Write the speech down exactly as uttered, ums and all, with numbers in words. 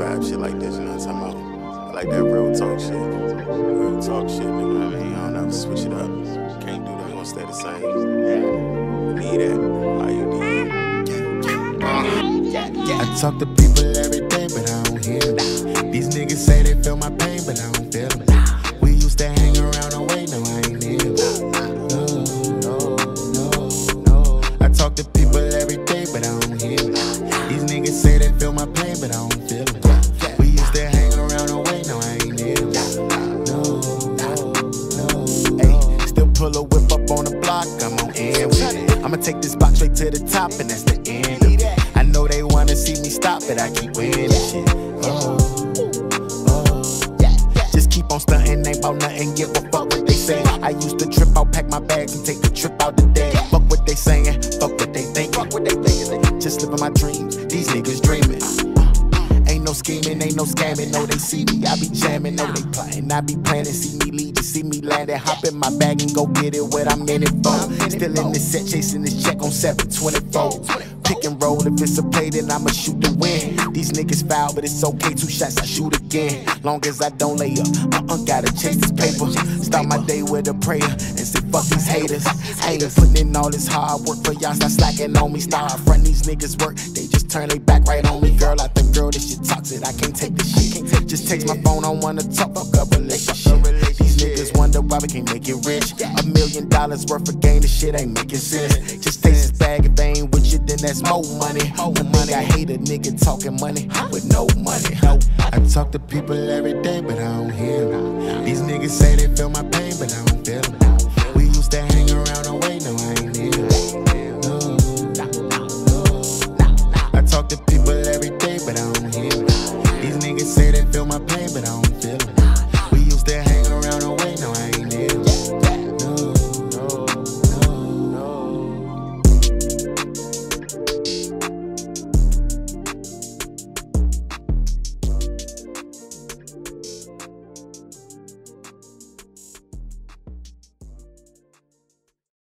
vibe shit like this, you know what I'm talking about? I like that real talk shit. Real talk shit, nigga. I mean, I don't know, switch it up. Can't do that, we gonna stay the same. Need that. R U D E. I talk to people every day, but I don't hear them. These niggas say they feel my pain, but I don't feel them. We used to hang around the way, no, I ain't near them. No, no, no, no. I talk to people every day, but I don't hear them. These niggas say they feel my pain, but I don't feel them. We used to hang around the way, no, I ain't near them. No, no, no. Hey, still pull a whip up on the block, I'm on end with it. I'ma take this box straight to the top, and that's the end of it. I know they wanna see me stop, but I keep winning shit. Oh, oh. Just keep on stunting, ain't bout nothing, give a fuck what they say. I used to trip out, pack my bags, and take a trip out today. Fuck what they saying, fuck what they thinking. Fuck what they thinking. Just living my dreams, these niggas dreaming. Ain't no scheming, ain't no scamming, no they see me, I be jamming, no they plotting, I be planning, see me lead, you see me landing, hop in my bag and go get it what I'm in it for. Still in this set, chasing this check on seven twenty-four. Pick and roll, if it's a play, then I'ma shoot to win. These niggas foul, but it's okay, two shots, I shoot again. Long as I don't lay up, uh-uh, gotta chase this paper. Start my day with a prayer, and say fuck these haters. I ain't putting in all this hard work for y'all, stop slacking on me. Start front these niggas work, they just turn they back right on me. Girl, I think, girl, this shit toxic, I can't take this shit. Just text my phone, I wanna talk, fuck up relationship. These niggas wonder why we can't make it rich. A million dollars worth of gain, this shit ain't making sense. Just taste this bag, if they ain't with you, then that's more money. More money, I hate a nigga talking money with no money. I talk to people every day, but I don't hear them. These niggas say they feel my pain, but I don't